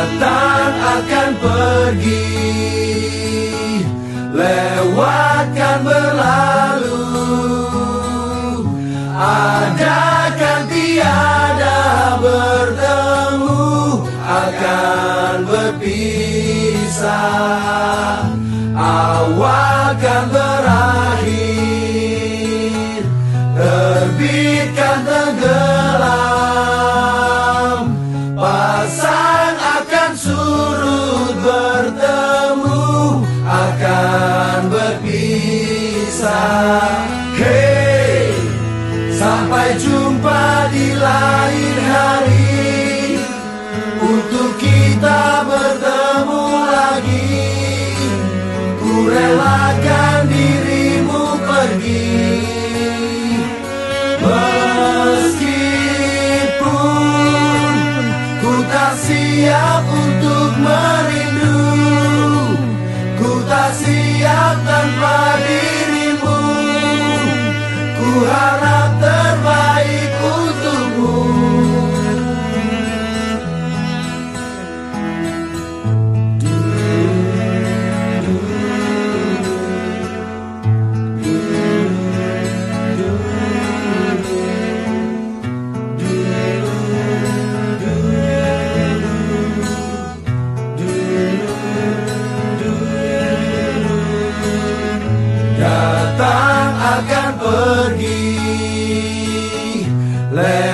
Datang akan pergi, lewatkan berlalu, ada kan tiada bertemu, akan berpisah. Awal kan berakhir, terbitkan tenggelam, pasang akan surut, bertemu akan berpisah. Hey, sampai jumpa di lain hari, untuk kita bertemu lagi. Ku relakan dirimu pergi, meskipun ku tak siap untuk merindu, ku tak siap tanpa dirimu. Ku harap terbaik untukmu. Datang akan pergi,